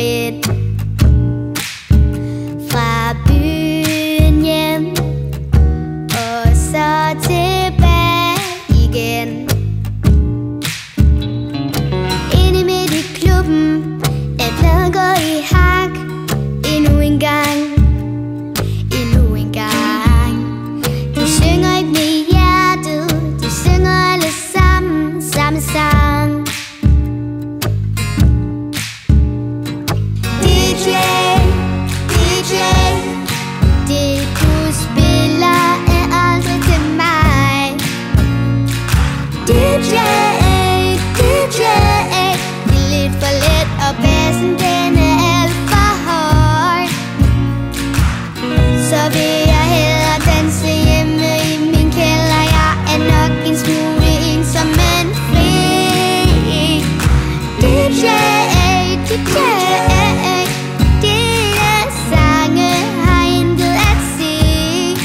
frit. Fra byen hjem og så tilbage igen. Inde midt i klubben er pladen gået i hak. Endnu en gang, endnu en gang. De synger ikke med hjertet, de synger alle sammen samme sang. DJ, DJ, det du spiller er aldrig til mig. DJ, DJ, det er lidt for let, og bassen den er alt for høj. Så vil jeg hellere danse hjemme i min kælder. Jeg er nok en smule ensom, men fri. DJ, DJ, dine sange har intet at sige.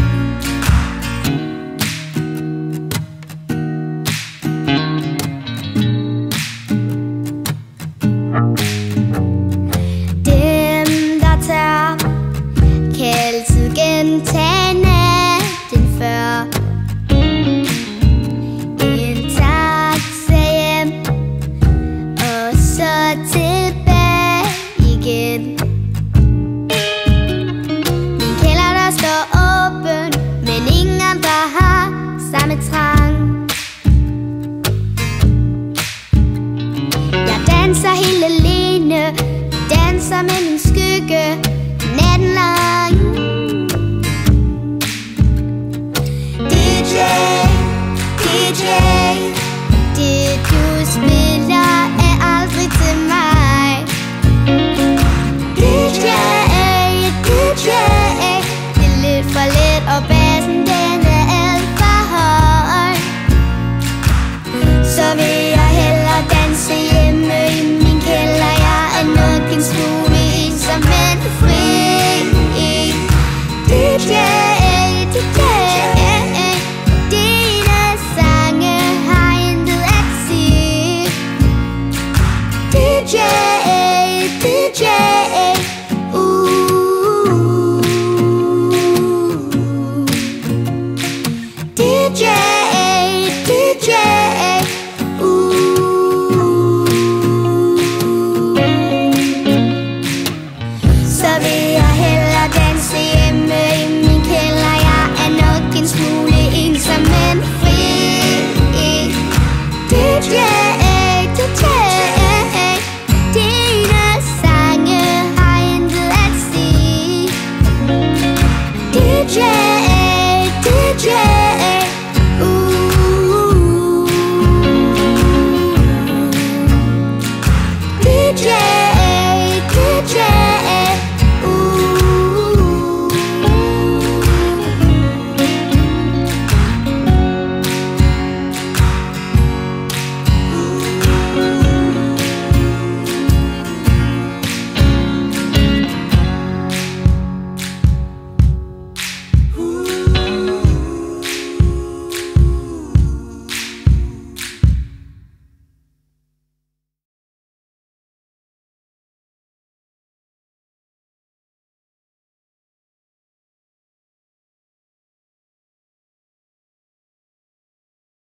Dem der tør kan altid gentage natten før. En taxa hjem og så tilbage igen. Min kælder der står åben, men ingen andre har samme trang. Jeg danser helt alene, danser med min skygge natten lang. DJ, DJ, det du spiller er aldrig til mig. DJ, DJ, det er lidt for let, og bassen den er alt for høj. Så vil jeg hellere danse hjemme i min kælder. Jeg er nok en smule